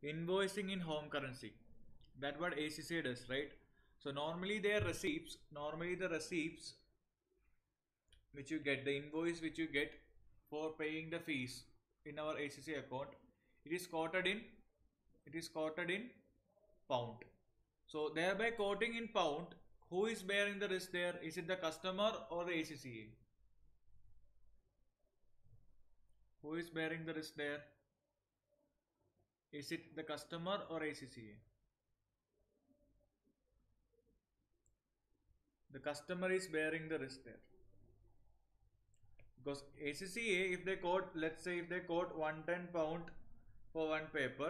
invoicing in home currency. That's what ACCA does, right? So normally their receipts, the receipts which you get, the invoice which you get for paying the fees in our ACCA account, it is quoted in pound. So thereby quoting in pound, who is bearing the risk there? Is it the customer or the ACCA? Who is bearing the risk there? Is it the customer or ACCA? The customer is bearing the risk there. Because ACCA, if they quote, let's say if they quote 110 pound for one paper,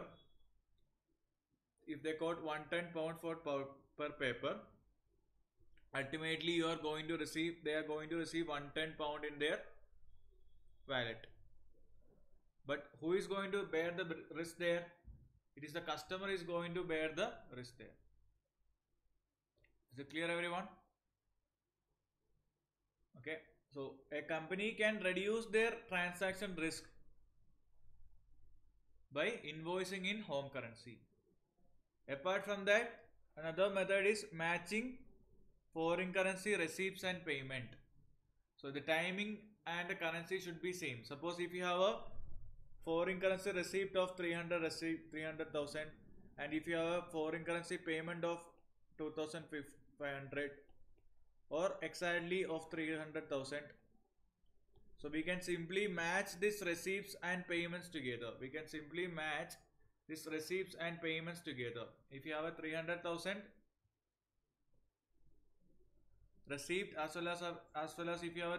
if they quote 110 pound per paper, ultimately you are going to receive, they are going to receive 110 pound in their wallet. But who is going to bear the risk there? It is the customer is going to bear the risk there. Is it clear, everyone? Okay. So a company can reduce their transaction risk by invoicing in home currency. Apart from that, another method is matching foreign currency receipts and payment. So the timing and the currency should be same. Suppose if you have a foreign currency receipt of 300,000 and if you have a foreign currency payment of 2,500 or exactly of 300,000, so we can simply match these receipts and payments together. We can simply match these receipts and payments together. If you have a 300,000 receipt as well as if you have a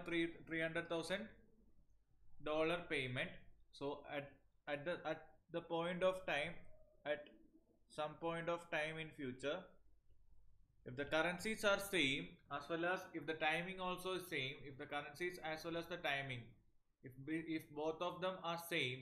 $300,000 payment, so at the point of time, at some point of time in future, if the currencies are same as well as if the timing also is same, if the currencies as well as the timing, if both of them are same,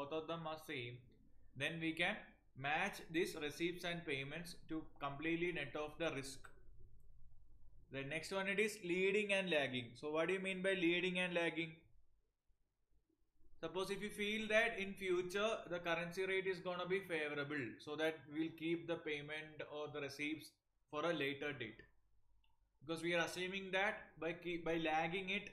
then we can match these receipts and payments to completely net off the risk. The next one, it is leading and lagging. So what do you mean by leading and lagging? Suppose if you feel that in future the currency rate is going to be favorable, so that we'll keep the payment or the receipts for a later date, because we are assuming that by lagging it,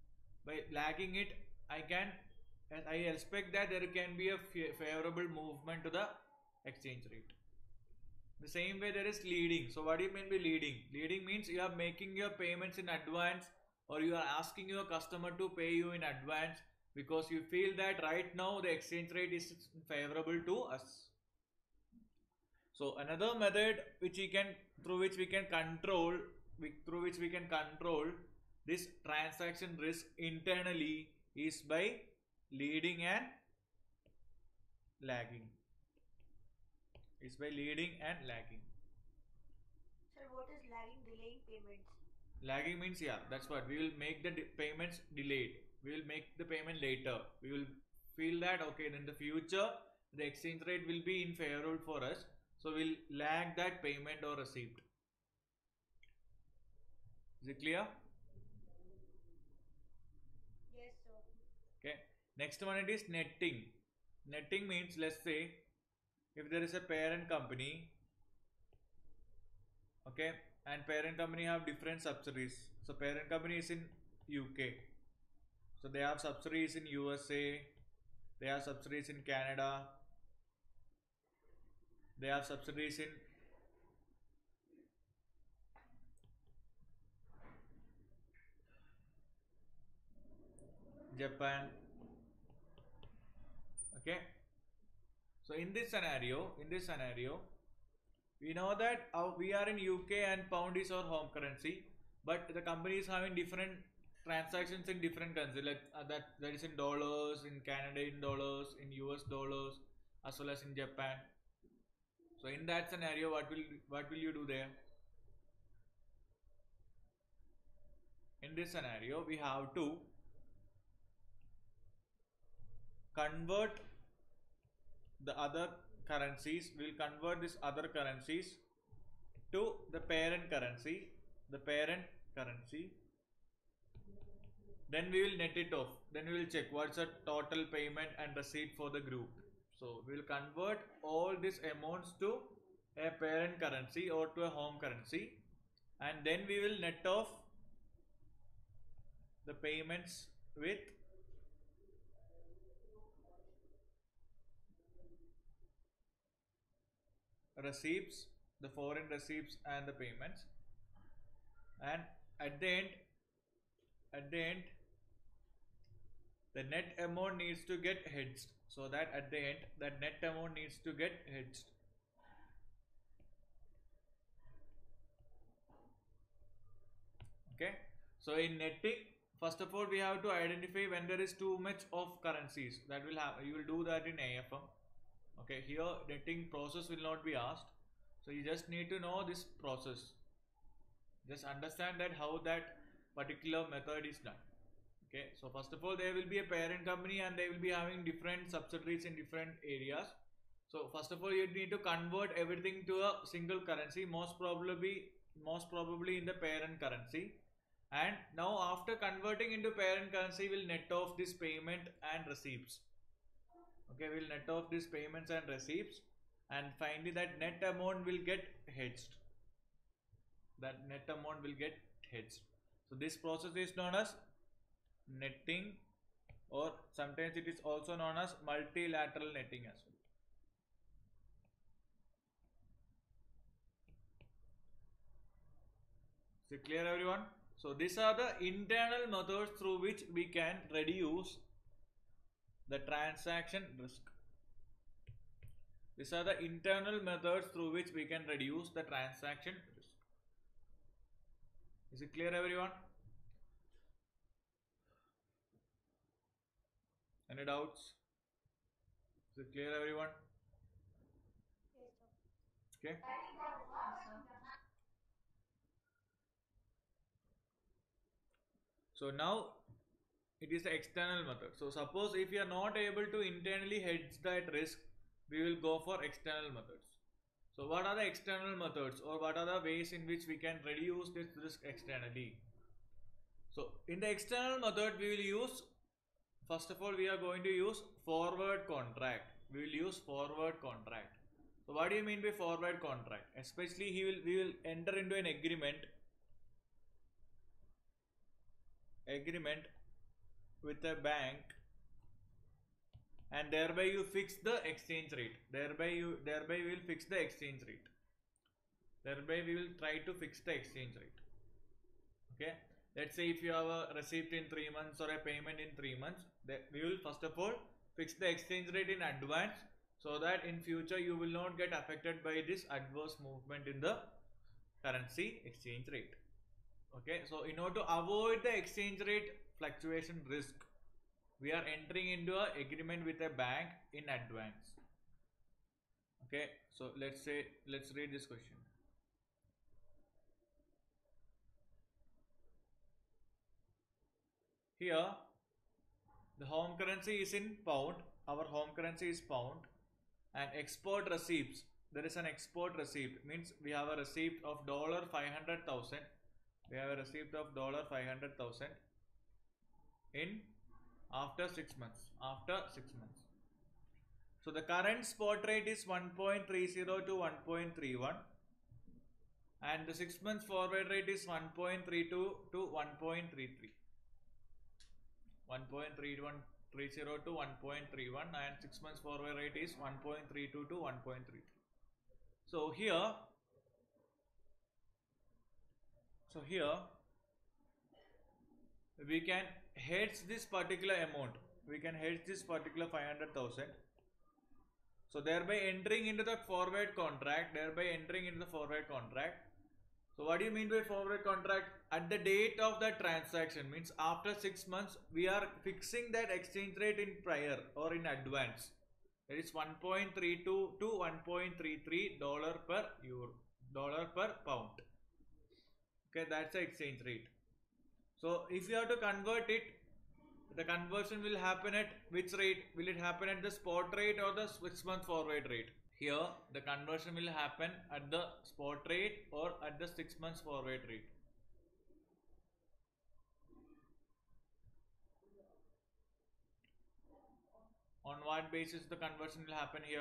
I expect that there can be a favorable movement to the exchange rate. The same way there is leading. So what do you mean by leading? Leading means you are making your payments in advance, or you are asking your customer to pay you in advance because you feel that right now the exchange rate is favorable to us. So another method through which we can control this transaction risk internally is by leading and lagging. Sir, what is lagging, delaying payments? Lagging means, yeah, that's what we will make the payments delayed. We will make the payment later. We will feel that okay, in the future the exchange rate will be in favorable for us, so we'll lag that payment or receipt. Is it clear? Yes, sir. Okay. Next one, it is netting. Netting means, let's say if there is a parent company, okay, and parent company have different subsidiaries. So parent company is in UK, so they have subsidiaries in USA, they have subsidiaries in Canada, they have subsidiaries in Japan. Okay. So in this scenario, we know that we are in UK and pound is our home currency, but the company is having different transactions in different currency, like that is in dollars, in Canadian dollars, in US dollars, as well as in Japan. So in that scenario, what will you do there? In this scenario, we have to convert the other currencies. We'll convert these other currencies to the parent currency. Then we will net it off. Then we will check what's the total payment and receipt for the group. So we will convert all these amounts to a parent currency or to a home currency, and then we will net off the payments with receipts, the foreign receipts and the payments, and at the end the net amount needs to get hedged, so that at the end that net amount needs to get hedged. Okay, so in netting, first of all we have to identify when there is too much of currencies. That will have, you will do that in AFM. Okay, here netting process will not be asked, so you just need to know this process. Just understand that how that particular method is done. Okay, so first of all there will be a parent company and they will be having different subsidiaries in different areas. So first of all you need to convert everything to a single currency, most probably in the parent currency. And now after converting into parent currency, we'll net off this payment and receipts. Okay, we'll net off these payments and receipts, and finally that net amount will get hedged. That net amount will get hedged. So this process is known as netting, or sometimes it is also known as multilateral netting as well. Is it clear, everyone? So these are the internal methods through which we can reduce the transaction risk. These are the internal methods through which we can reduce the transaction risk. Is it clear, everyone? Any doubts? Is it clear, everyone? Yes, sir. Okay. So now it is the external method. So suppose if you are not able to internally hedge that risk, we will go for external methods. So what are the external methods, or what are the ways in which we can reduce this risk externally? So in the external method we will use, first of all we are going to use forward contract. We will use forward contract. So what do you mean by forward contract? Especially we will enter into an agreement with a bank, and thereby you fix the exchange rate. Thereby we will fix the exchange rate. Thereby we will try to fix the exchange rate. Okay. Let's say if you have a receipt in 3 months or a payment in 3 months, we will first of all fix the exchange rate in advance, so that in future you will not get affected by this adverse movement in the currency exchange rate. Okay, so in order to avoid the exchange rate fluctuation risk, we are entering into an agreement with a bank in advance. Okay, so let's read this question. Here the home currency is in pound, our home currency is pound, and export receipts, there is an export receipt, means we have a receipt of $500,000. We have a receipt of $500,000 in after 6 months. So the current spot rate is 1.30 to 1.31, and the 6 months forward rate is 1.32 to 1.33. 1.3130 to 1.31, and 6 months forward rate is 1.32 to 1.33. So here we can hedge this particular amount. We can hedge this particular 500,000. So thereby entering into the forward contract. So what do you mean by forward contract? At the date of the transaction, means after 6 months, we are fixing that exchange rate in prior or in advance. That is 1.32 to 1.33 dollar per pound. Okay, that's the exchange rate. So if you have to convert it, the conversion will happen at which rate? Will it happen at the spot rate or the 6 month forward rate? Here the conversion will happen at the spot rate or at the 6 months forward rate. On what basis the conversion will happen here?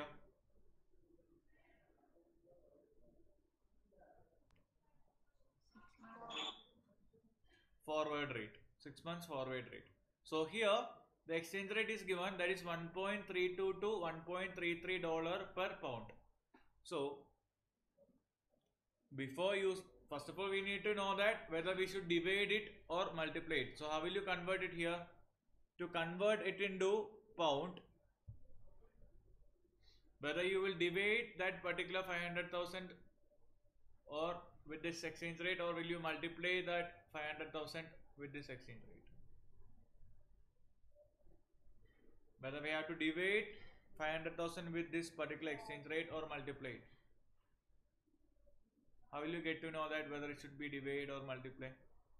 Forward rate. 6 months forward rate. So here the exchange rate is given, that is 1.32 to 1.33 dollar per pound. So before you, first of all we need to know that whether we should divide it or multiply it. So how will you convert it here? To convert it into pound, whether you will divide that particular 500,000 or with this exchange rate, or will you multiply that 500,000 with this exchange rate? Whether we have to divide 500,000 with this particular exchange rate or multiply it. How will you get to know that whether it should be divide or multiply?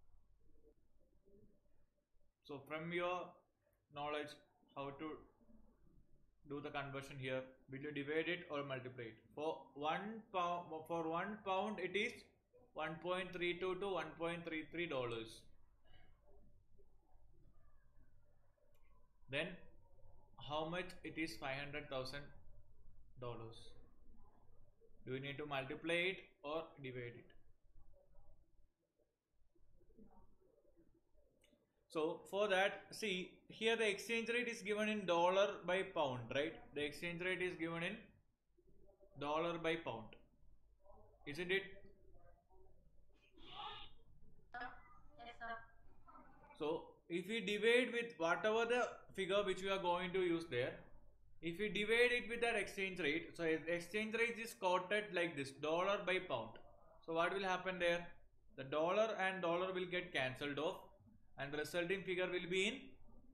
So from your knowledge, how to do the conversion here, will you divide it or multiply it? For 1 pound it is 1.32 to 1.33 dollars. Then how much it is? 500,000 dollars. Do you need to multiply it or divide it? So for that, see here the exchange rate is given in dollar by pound, right? The exchange rate is given in dollar by pound, isn't it? Yes, sir. So if we divide with whatever the figure which we are going to use there, if we divide it with that exchange rate, so exchange rate is quoted like this, dollar by pound. So what will happen there? The dollar and dollar will get cancelled off, and the resulting figure will be in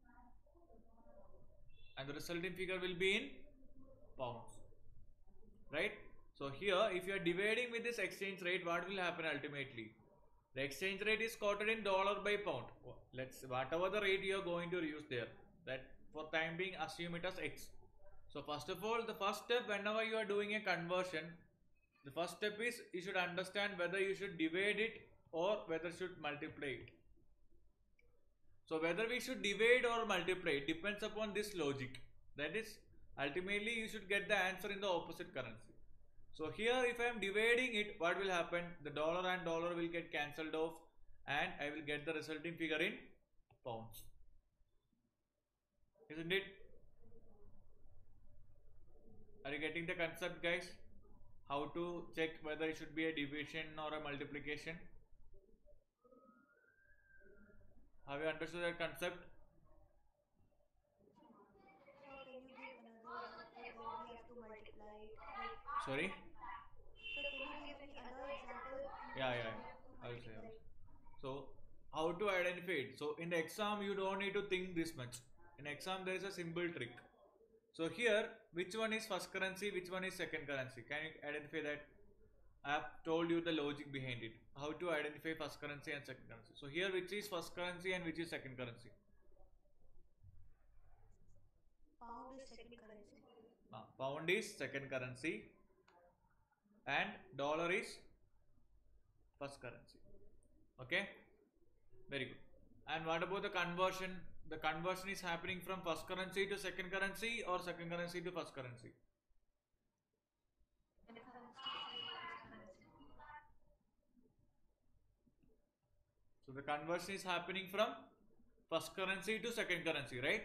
pounds, right? So here if you are dividing with this exchange rate, what will happen ultimately? The exchange rate is quoted in dollar by pound. Let's, whatever the rate you are going to use there, that for time being assume it as X. So first of all, the first step whenever you are doing a conversion, the first step is you should understand whether you should divide it or whether you should multiply it. So whether we should divide or multiply, it depends upon this logic. That is, ultimately you should get the answer in the opposite currency. So here if I am dividing it, what will happen? The dollar and dollar will get cancelled off, and I will get the resulting figure in pounds. Isn't it? Are you getting the concept, guys? How to check whether it should be a division or a multiplication? Have you understood that concept? Sir, can you give another example where we have to multiply it? Like, Sorry? sir, can you give any other example in Yeah, which yeah, we yeah. have to I will say. multiply? So, how to identify it? So, in the exam, you don't need to think this much. In exam, there is a simple trick. So, here, which one is first currency, which one is second currency? Can you identify that? I have told you the logic behind it. How to identify first currency and second currency. So, here, which is first currency and which is second currency? Pound is second currency. Pound is second currency and dollar is first currency. Okay, very good. And what about the conversion? The conversion is happening from first currency to second currency or second currency to first currency? Second currency to first currency. So the conversion is happening from first currency to second currency, right?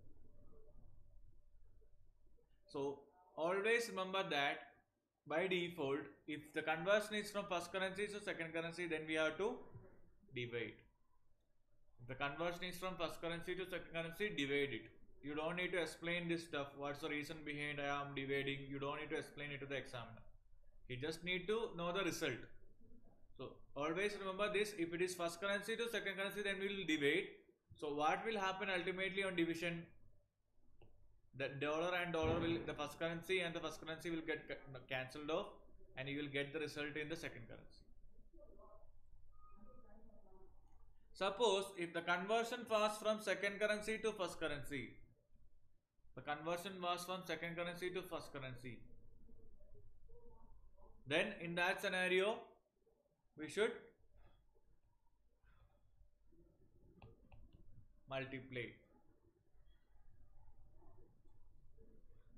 So always remember that by default, if the conversion is from first currency to second currency, then we have to divide. If the conversion is from first currency to second currency, divide it. You don't need to explain this stuff. What's the reason behind I am dividing? You don't need to explain it to the examiner. You just need to know the result. So always remember this. If it is first currency to second currency, then we will divide. So what will happen ultimately on division? The dollar and dollar will, the first currency and the first currency will get cancelled off, and you will get the result in the second currency. Suppose if the conversion was from second currency to first currency, the conversion was from second currency to first currency, then in that scenario we should multiply.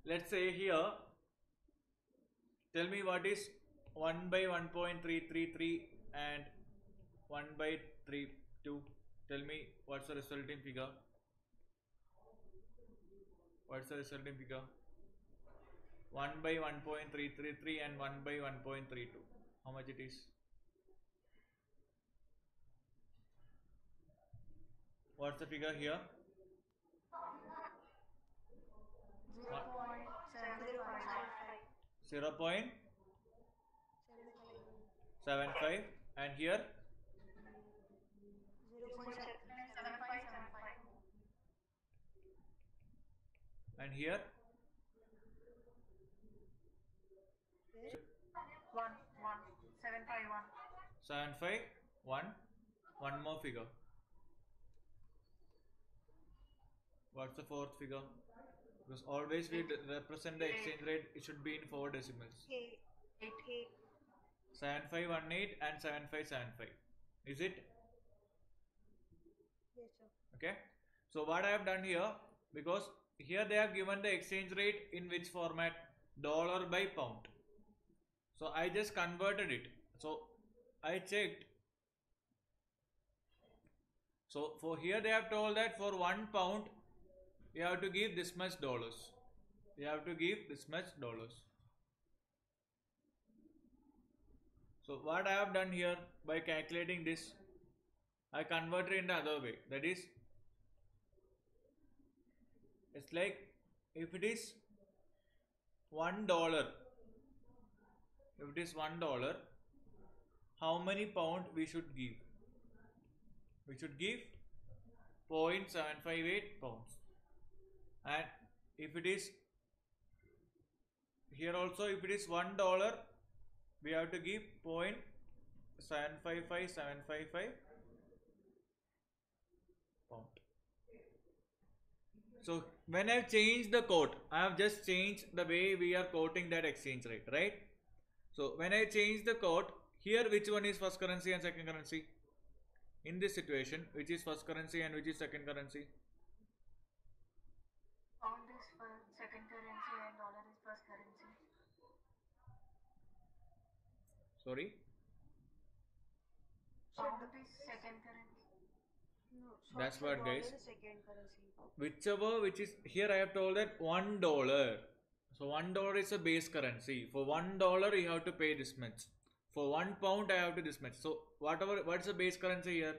let's say here, tell me what is 1 by 1.333 and 1 by 32. Tell me what's the resulting figure. What's the resulting figure? 1 by 1.333 and 1 by 1.32. How much it is? What's the figure here? 0.75. 0.75 and here 0.75. and here 751. 751. One more figure. What's the fourth figure? Because always we represent the exchange rate, it should be in 4 decimals. 8. 7518 and 7575. Is it? Yes, sir. Okay. So what I have done here, because here they have given the exchange rate in which format? Dollar by pound. So I just converted it. So I checked. So for here they have told that for 1 pound you have to give this much dollars. You have to give this much dollars. So what I have done here by calculating this, I converted in the other way. That is, it's like if it is $1, if it is $1, how many pound we should give? We should give 0.758 pounds. And if it is here also, if it is $1, we have to give 0.755755 pound. So when I have changed the quote, I have just changed the way we are quoting that exchange rate, right? So when I change the quote, here which one is first currency and second currency? In this situation, which is first currency and which is second currency? Pound is for second currency and dollar is first currency. Sorry? Pound is second currency. No, That's what, dollar guys. is second currency. Whichever which is here, I have told that $1. So $1 is a base currency. For $1 you have to pay this much. For 1 pound I have to this much. So what's the base currency here?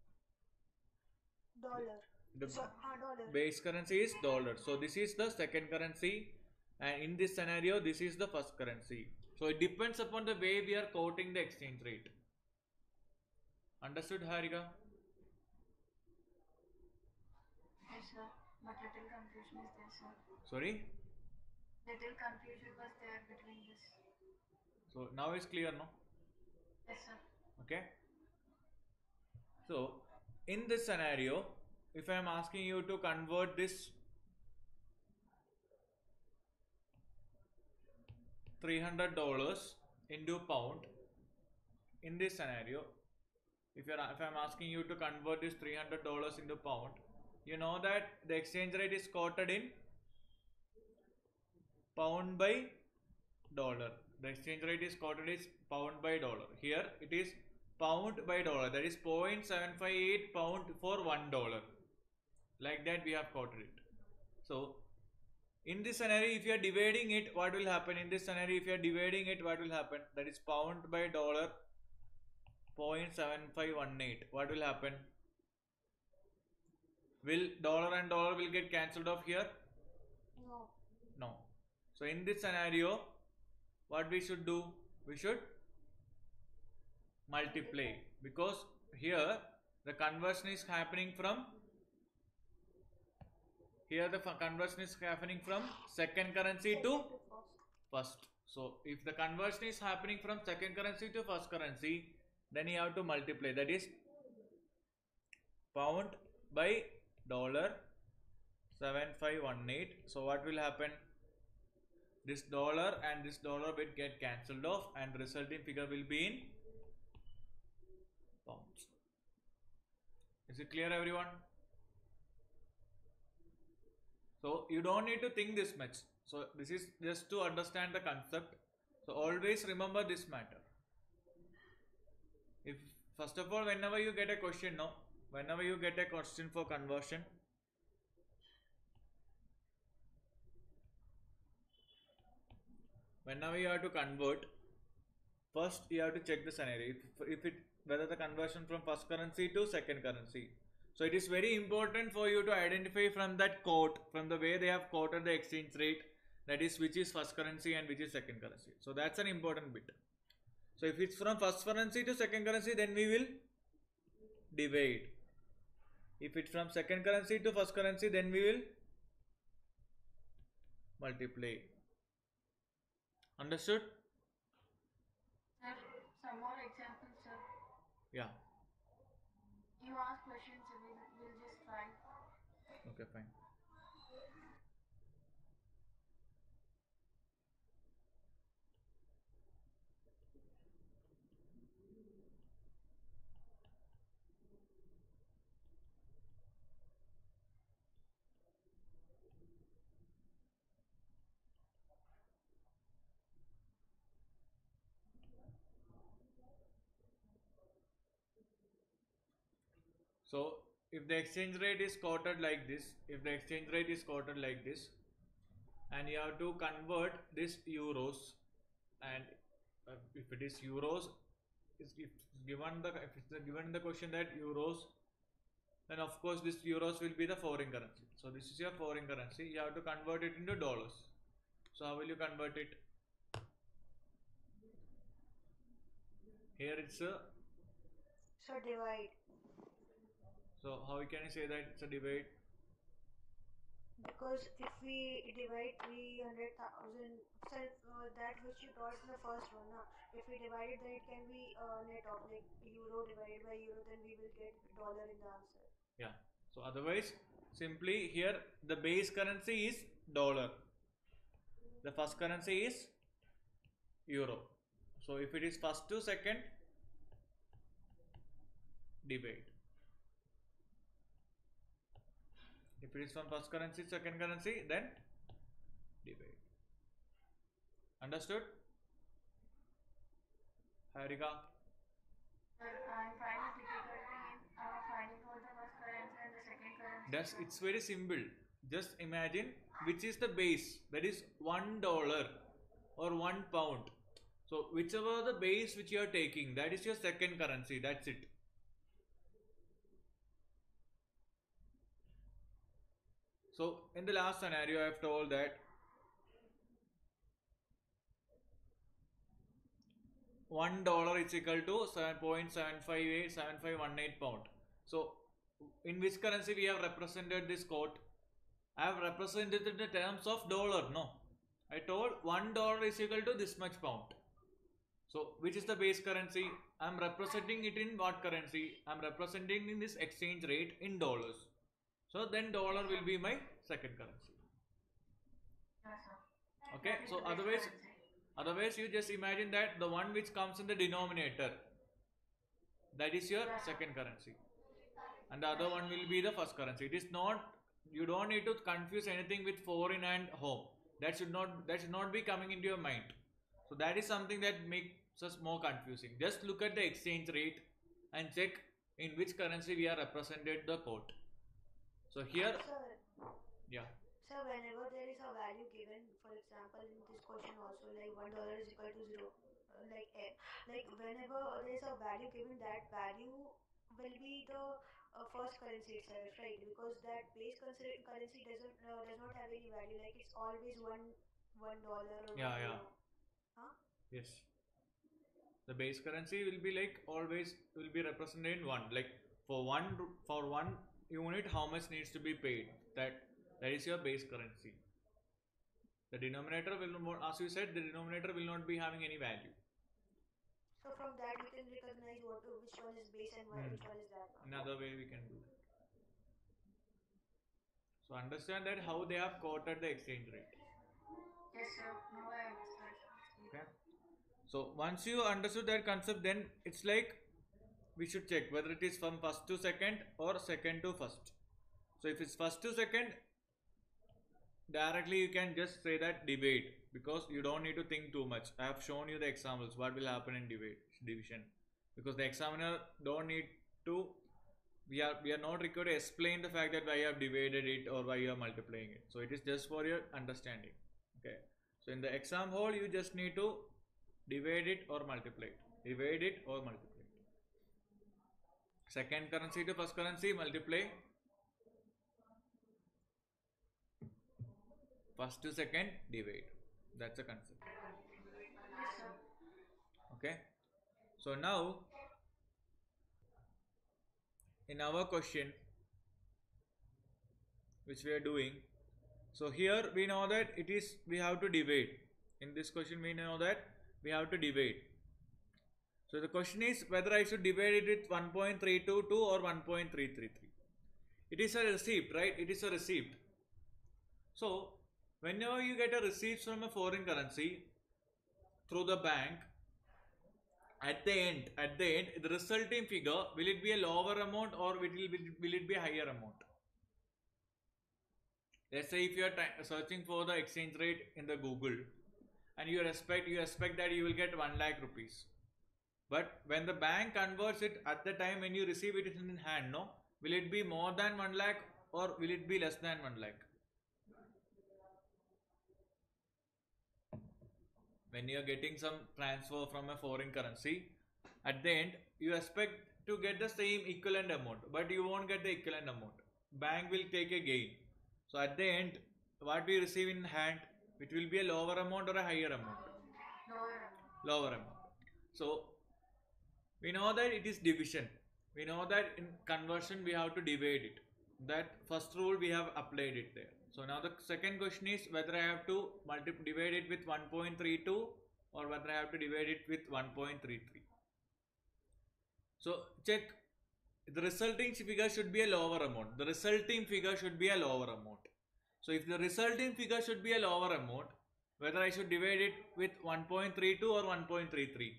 Dollar. The Dollar. base currency is dollar. So this is the second currency, and in this scenario this is the first currency. So it depends upon the way we are quoting the exchange rate. Understood, Harika? Yes, sir. But little confusion is there, sir. Sorry? Little confusion was there between this. So now it's clear, no? Yes, sir. Okay. So in this scenario, if I am asking you to convert this $300 into pound, in this scenario, if I'm asking you to convert this $300 into pound, you know that the exchange rate is quoted in pound by dollar. The exchange rate is quoted as pound by dollar. Here it is pound by dollar. That is 0.758 pound for $1. Like that we have quoted it. So in this scenario, if you are dividing it, what will happen? In this scenario, if you are dividing it, what will happen? That is pound by dollar 0.7518. What will happen? Will dollar and dollar will get cancelled off here? No. No. So in this scenario, what we should do? We should multiply, because here the conversion is happening from second currency to first. So if the conversion is happening from second currency to first currency, then you have to multiply. That is pound by dollar 7518. So what will happen? This dollar and this dollar will get cancelled off, and the resulting figure will be in pounds. Is it clear, everyone? So you don't need to think this much. So this is just to understand the concept. So always remember this matter. If first of all, whenever you get a question, no, whenever you get a question for conversion, whenever you have to convert, first you have to check the scenario. If it whether the conversion from first currency to second currency. So it is very important for you to identify from that quote, from the way they have quoted the exchange rate, that is which is first currency and which is second currency. So that's an important bit. So if it's from first currency to second currency, then we will divide. If it's from second currency to first currency, then we will multiply. Understood? Sir, some more examples, sir. Yeah. You ask questions, we'll just try. Okay, fine. So if the exchange rate is quoted like this, and you have to convert this euros, and if it is euros, if it's given in the question that euros, then of course this euros will be the foreign currency. So this is your foreign currency. You have to convert it into dollars. So how will you convert it? Here it's a. So divide. So how can you say that it's a divide? Because if we divide 300,000, that which you taught in the first one, na? If we divide it, then it can be net of like euro divided by euro, then we will get dollar in the answer. Yeah. So otherwise, simply here the base currency is dollar. The first currency is euro. So if it is first to second, divide. If it is from first currency, second currency, then divide. Understood? Harika? Sir, I'm finding difficulty in finding out the first currency and the second currency. It's very simple. Just imagine which is the base. That is $1 or £1. So whichever the base which you are taking, that is your second currency. That's it. So in the last scenario, I have told that $1 is equal to 7.7587518 pound. So in which currency we have represented this quote? I have represented it in terms of dollar. No, I told $1 is equal to this much pound. So which is the base currency? I am representing it in what currency? I am representing in this exchange rate in dollars. So then dollar will be my second currency. Yes, sir. Okay, That is so the base otherwise you just imagine that the one which comes in the denominator, that is your second currency, and the other one will be the first currency. It is not, you don't need to confuse anything with foreign and home. That should not be coming into your mind. So that is something that makes us more confusing. Just look at the exchange rate and check in which currency we are represented the quote. So here, Sir, yeah. sir, whenever there is a value given, for example, in this question also, like $1 is equal to zero, like whenever there is a value given, that value will be the first currency itself, right? Because that base currency does not have any value. Like it's always $1 or Yeah, 1 euro. Huh? yes. The base currency will be like always will be represented in one. Like for one unit, how much needs to be paid? That is your base currency. The denominator will not, as you said, the denominator will not be having any value. So from that we can recognize which one is base and which one is that one. Another way we can do that. So understand that how they have quoted the exchange rate. Yes, sir. Now I understand. Okay. So once you understood that concept, then it's like we should check whether it is from first to second or second to first. So if it's first to second, directly you can just say that divide, because you don't need to think too much. I have shown you the examples what will happen in division, because the examiner don't need to, we are not required to explain the fact that why you have divided it or why you are multiplying it. So it is just for your understanding. Okay, so in the exam hall you just need to divide it or multiply it, divide it or multiply it. Second currency to first currency, multiply. First to second, divide. That's a concept. Yes, sir. Okay, so now in our question which we are doing, so here we know that it is, we have to divide. In this question we know that we have to divide. So the question is whether I should divide it with 1.322 or 1.333. It is a receipt, right? It is a receipt. So whenever you get a receipt from a foreign currency through the bank, at the end, the resulting figure, will it be a lower amount or will it be a higher amount? Let's say if you are searching for the exchange rate in the Google, and you expect that you will get 1 lakh rupees. But when the bank converts it at the time when you receive it in hand, no, will it be more than 1 lakh or will it be less than 1 lakh? When you are getting some transfer from a foreign currency, at the end you expect to get the same equivalent amount, but you won't get the equivalent amount. Bank will take a gain. So at the end, what we receive in hand, it will be a lower amount or a higher amount? Lower amount. Lower amount. So we know that it is division. We know that in conversion we have to divide it. That first rule we have applied it there. So now the second question is whether I have to divide it with 1.32 or whether I have to divide it with 1.33. So check, the resulting figure should be a lower amount. The resulting figure should be a lower amount. So if the resulting figure should be a lower amount, whether I should divide it with 1.32 or 1.33.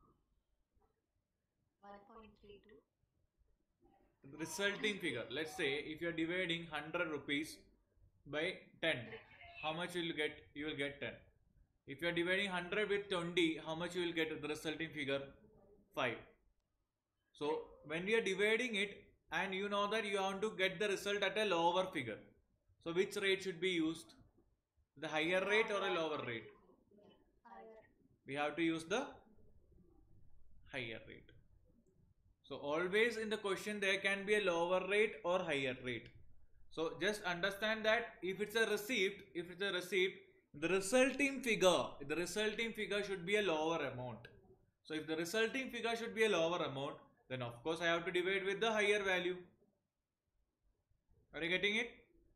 1.32. The resulting figure, let's say if you are dividing 100 rupees by 10, how much will you get? You will get 10. If you are dividing 100 with 20, how much you will get? The resulting figure 5. So when we are dividing it and you know that you want to get the result at a lower figure, so which rate should be used? The higher rate or a lower rate? Higher. We have to use the higher rate. So always in the question there can be a lower rate or higher rate. So just understand that if it's a receipt, the resulting figure should be a lower amount. So if the resulting figure should be a lower amount, then of course I have to divide with the higher value. Are you getting it?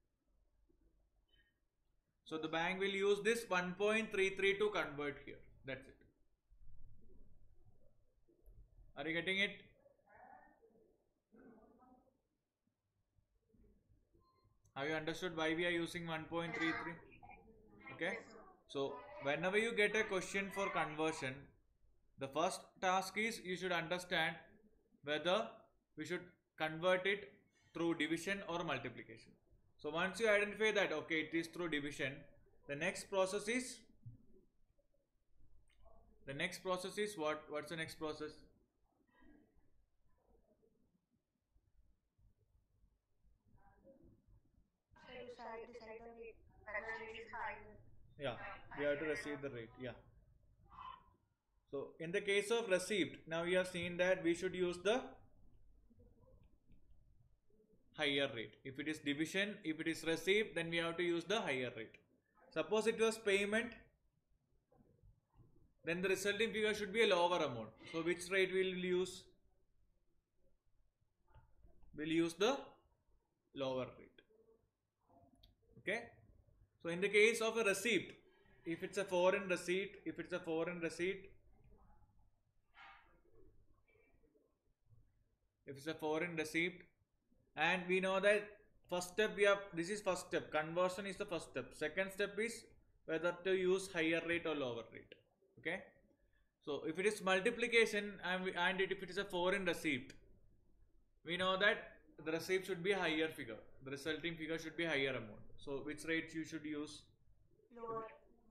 So the bank will use this 1.33 to convert here. That's it. Are you getting it? Have you understood why we are using 1.33? Okay. So whenever you get a question for conversion, the first task is you should understand whether we should convert it through division or multiplication. So once you identify that, okay, it is through division, the next process is what? What's the next process? So you decide the rate. Whether it is higher. Yeah, we have to receive the rate. Yeah. So in the case of receipt, now we have seen that we should use the higher rate. If it is division, if it is receipt, then we have to use the higher rate. Suppose it was payment, then the resulting figure should be a lower amount. So which rate will we use? We'll use the lower rate. Okay. So in the case of a receipt, if it's a foreign receipt, and we know that first step this is first step, conversion is the first step. Second step is whether to use higher rate or lower rate. Okay. So if it is multiplication and if it is a foreign receipt, we know that the receipt should be a higher figure. The resulting figure should be higher amount. So which rate you should use? Lower.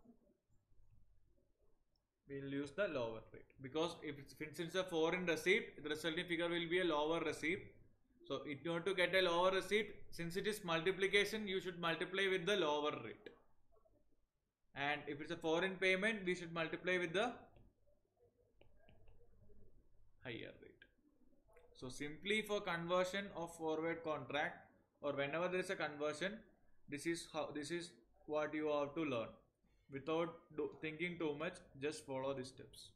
We'll use the lower rate, because if it's, since it's a foreign receipt, the resulting figure will be a lower receipt. So in order to get a lower receipt, since it is multiplication, you should multiply with the lower rate. And if it's a foreign payment, we should multiply with the higher rate. So simply for conversion of forward contract, or whenever there is a conversion, this is what you have to learn. Without thinking too much, just follow these steps.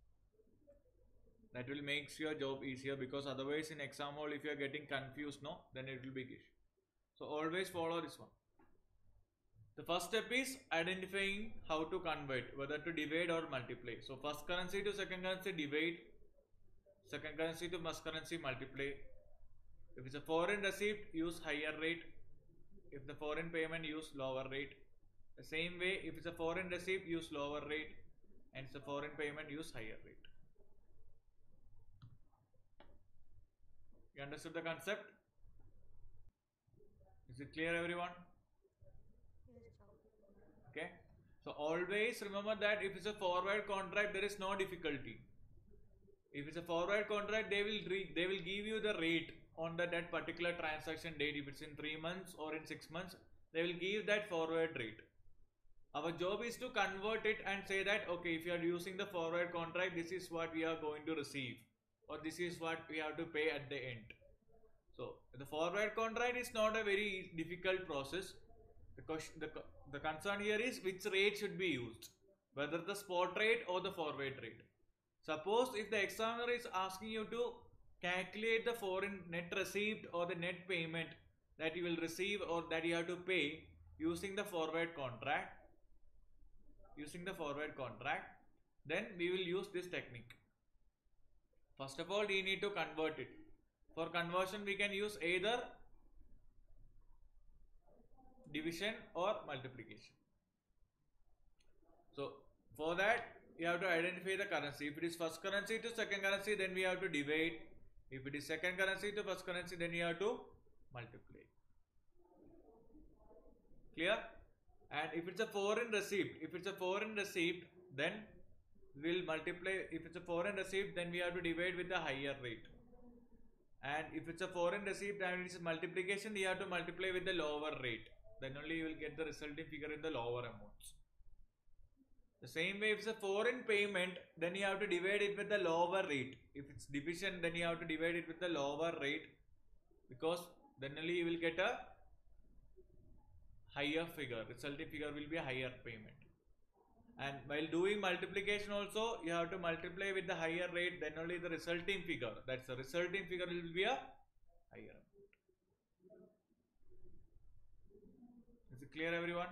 That will make your job easier, because otherwise in exam hall, if you are getting confused, no, then it will be issue. So always follow this one. The first step is identifying how to convert, whether to divide or multiply. So first currency to second currency, divide. Second currency to first currency, multiply. If it's a foreign receipt, use higher rate. If the foreign payment, use lower rate. The same way, if it's a foreign receipt, use lower rate, and it's a foreign payment, use higher rate. You understood the concept? Is it clear, everyone? Yes, sir. Okay. So always remember that if it's a forward contract, there is no difficulty. If it's a forward contract, they will give you the rate on that particular transaction date. If it's in 3 months or in 6 months, they will give that forward rate. Our job is to convert it and say that, okay, if you are using the forward contract, this is what we are going to receive, or this is what we have to pay at the end. So the forward contract is not a very difficult process. The concern here is which rate should be used, whether the spot rate or the forward rate. Suppose if the examiner is asking you to calculate the foreign net receipt or the net payment that you will receive or that you have to pay using the forward contract, then we will use this technique. First of all, we need to convert it. For conversion, we can use either division or multiplication. So for that, you have to identify the currency. If it is first currency to second currency, then we have to divide. If it is second currency to first currency, then you have to multiply. Clear? And if it's a foreign receipt, then we'll multiply. If it's a foreign receipt, then we have to divide with the higher rate. And if it's a foreign receipt and it's multiplication, you have to multiply with the lower rate. Then only you will get the resulting figure in the lower amounts. The same way, if it's a foreign payment, then you have to divide it with the lower rate. If it's division, then you have to divide it with the lower rate, because then only you will get a higher figure. Resulting figure will be a higher payment. And while doing multiplication also, you have to multiply with the higher rate, then only the resulting figure, that's the resulting figure, will be a higher amount. Is it clear, everyone?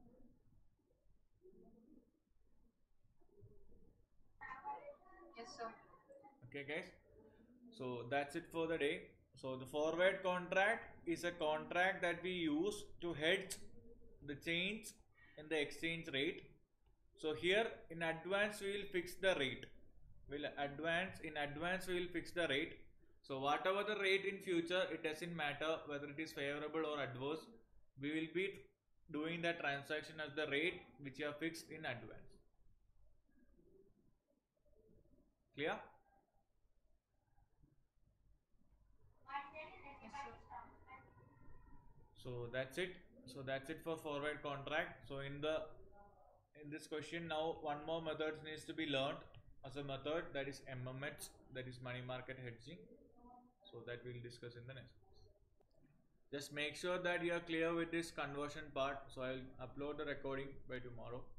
Yes, sir. Okay, guys. So that's it for the day. So the forward contract is a contract that we use to hedge the change in the exchange rate. So here in advance we will fix the rate. In advance we will fix the rate. So whatever the rate in future, it doesn't matter whether it is favorable or adverse. We will be doing that transaction as the rate which you have fixed in advance. Clear? So that's it. So that's it for forward contract. So in this question now, one more method needs to be learned as a method, that is MMH, that is money market hedging. So that we'll discuss in the next class. Just make sure that you are clear with this conversion part. So I'll upload the recording by tomorrow.